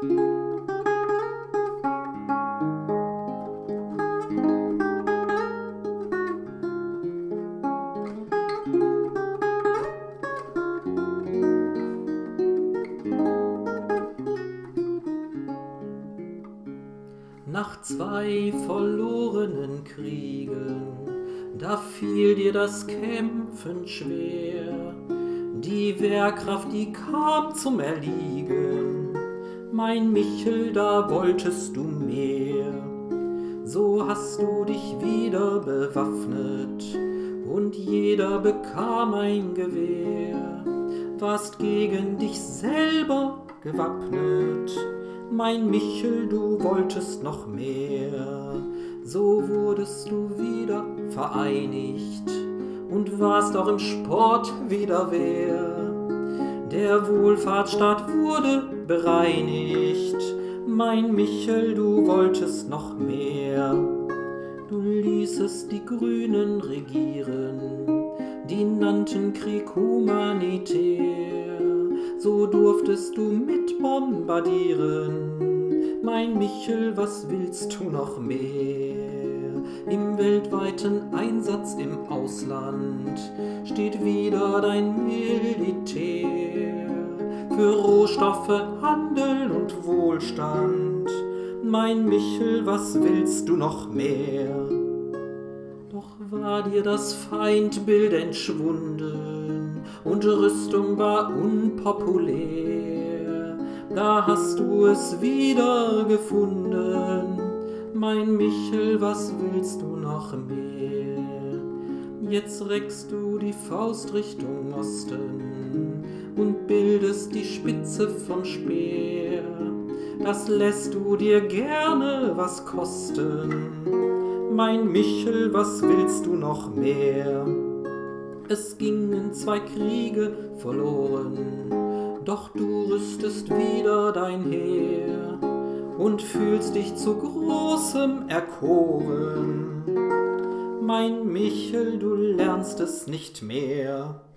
Nach 2 verlorenen Kriegen, da fiel dir das Kämpfen schwer. Die Wehrkraft, die kam zum Erliegen. Mein Michel, da wolltest du mehr. So hast du dich wieder bewaffnet und jeder bekam ein Gewehr. Warst gegen dich selber gewappnet. Mein Michel, du wolltest noch mehr. So wurdest du wieder vereinigt und warst auch im Sport wieder wer. Der Wohlfahrtsstaat wurde bereinigt. Mein Michel, du wolltest noch mehr. Du ließest die Grünen regieren, die nannten Krieg humanitär. So durftest du mit bombardieren. Mein Michel, was willst du noch mehr? Im weltweiten Einsatz im Ausland steht wieder dein Militär. Für Rohstoffe, Handel und Wohlstand. Mein Michel, was willst du noch mehr? Doch war dir das Feindbild entschwunden und Rüstung war unpopulär. Da hast du es wieder gefunden. Mein Michel, was willst du noch mehr? Jetzt reckst du die Faust Richtung Osten und bildest die Spitze von Speer. Das lässt du dir gerne was kosten. Mein Michel, was willst du noch mehr? Es gingen 2 Kriege verloren, doch du rüstest wieder dein Heer und fühlst dich zu Großem erkoren. Mein Michel, du lernst es nicht mehr.